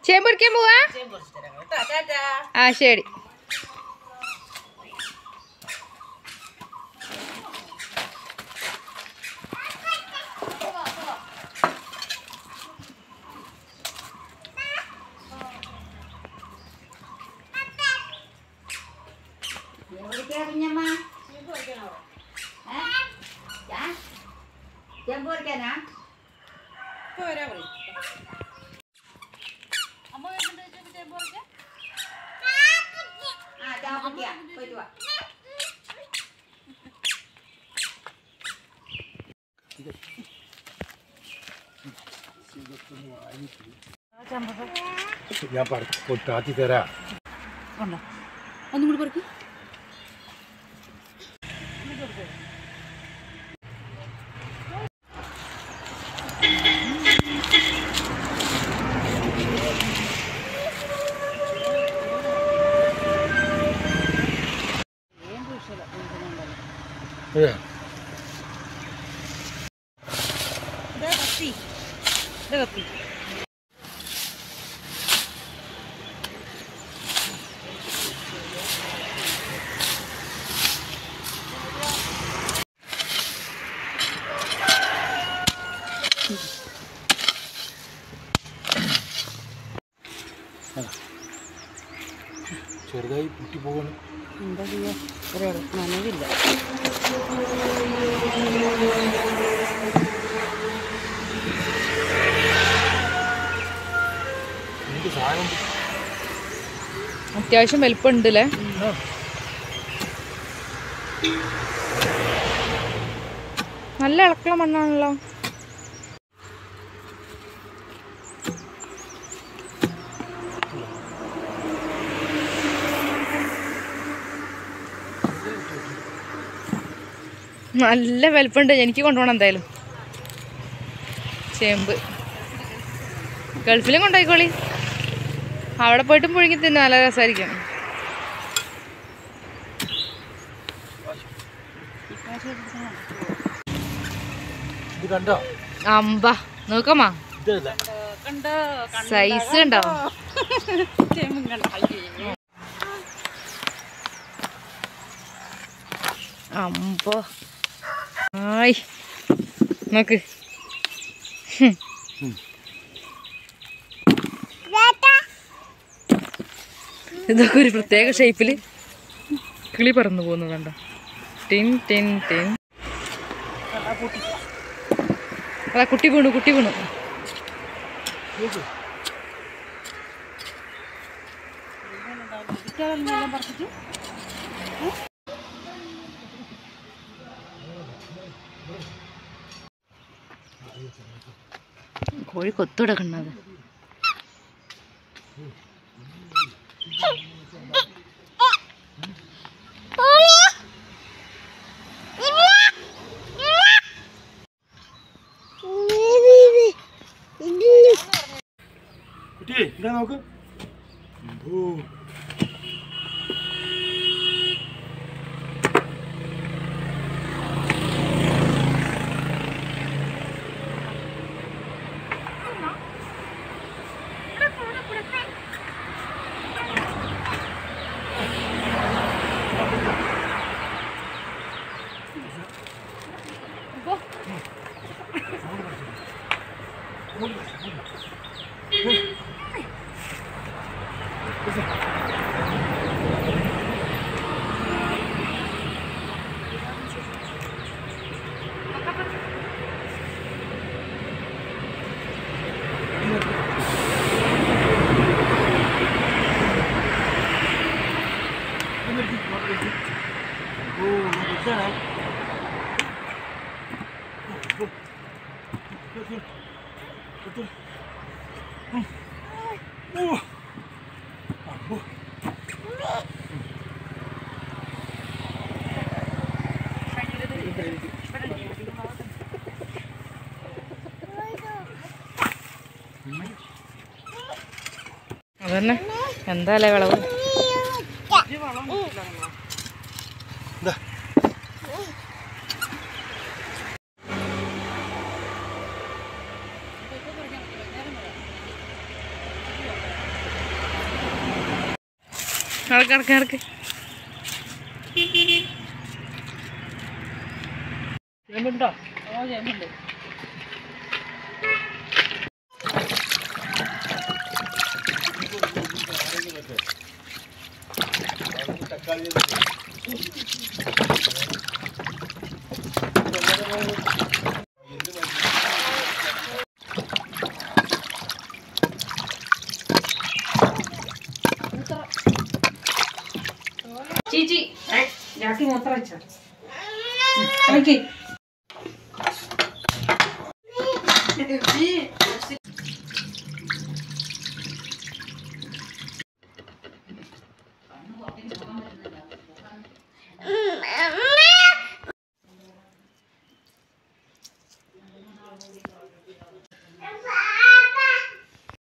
ചേമ്പൊരിക്കാൻ പോവാ? ആ ശരി. ഞാൻ താത്തി തരാ. ഒന്നും കൂടി പറക്കി. ചെറുതായി പൊട്ടി പോകണം. എന്താ ചെയ്യാ? നനവില്ല. അത്യാവശ്യം വലിപ്പമുണ്ടല്ലേ? നല്ല ഇളക്കുള്ള മണ്ണാണല്ലോ. നല്ല വലിപ്പമുണ്ട്. എനിക്ക് കൊണ്ടുപോകണം എന്തായാലും. ചേമ്പ് ഗൾഫിലും കൊണ്ടുപോയിക്കോളി. അവിടെ പോയിട്ടും പുഴുങ്ങി തിന്നു നല്ല രസമായിരിക്കും. അമ്പ നോക്കമ്മാ, സൈസ് കണ്ടോ? അമ്പോ ആയി നോക്ക്. ഇതൊക്കെ ഒരു പ്രത്യേക ഷേപ്പില് കിളി പറന്നു പോകുന്നതുണ്ടോ? Tin tin tin. അതാ കുട്ടി വീണു, കുട്ടി വീണു. കോഴി കൊത്തുകിടക്കണത്. നോക്ക്. അതന്നെ എന്താല്ലേ വിളവ്. നടക്ക് നടക്ക് നടക്ക്. ചേമ്പുണ്ടോ? ഓ ചേമ്പുണ്ട്. ചീച്ചി രാത്രി മൂത്രം വെച്ചോ.